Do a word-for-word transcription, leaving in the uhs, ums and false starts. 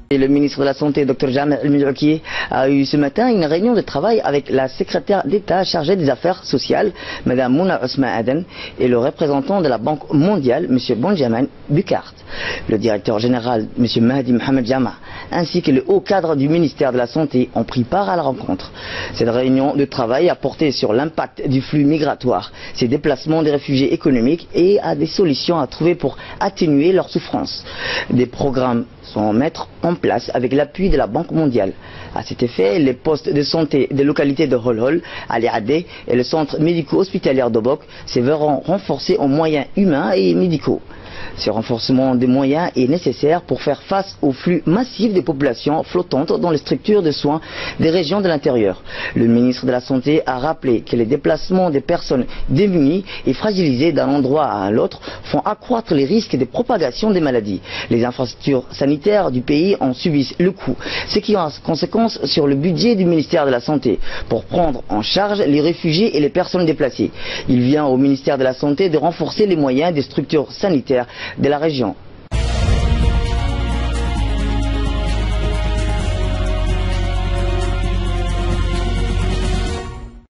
Et le ministre de la Santé, Dr Jama' El-Medouki, a eu ce matin une réunion de travail avec la secrétaire d'État chargée des affaires sociales, Mme Mouna Ousma Aden, et le représentant de la Banque mondiale, M. Benjamin Bukart. Le directeur général, M. Mahdi Mohamed Jama', ainsi que le haut cadre du ministère de la Santé ont pris part à la rencontre. Cette réunion de travail a porté sur l'impact du flux migratoire, ses déplacements des réfugiés économiques et à des solutions à trouver pour atténuer leurs souffrances. Des programmes sont à mettre en place avec l'appui de la Banque mondiale. À cet effet, les postes de santé des localités de Holhol, Ali Adé et le centre médico-hospitalier d'Obok se verront renforcés en moyens humains et médicaux. Ce renforcement des moyens est nécessaire pour faire face au flux massif de populations flottantes dans les structures de soins des régions de l'intérieur. Le ministre de la Santé a rappelé que les déplacements des personnes démunies et fragilisées d'un endroit à l'autre font accroître les risques de propagation des maladies. Les infrastructures sanitaires du pays en subissent le coût, ce qui a conséquence sur le budget du ministère de la Santé pour prendre en charge les réfugiés et les personnes déplacées. Il vient au ministère de la Santé de renforcer les moyens des structures sanitaires de la région.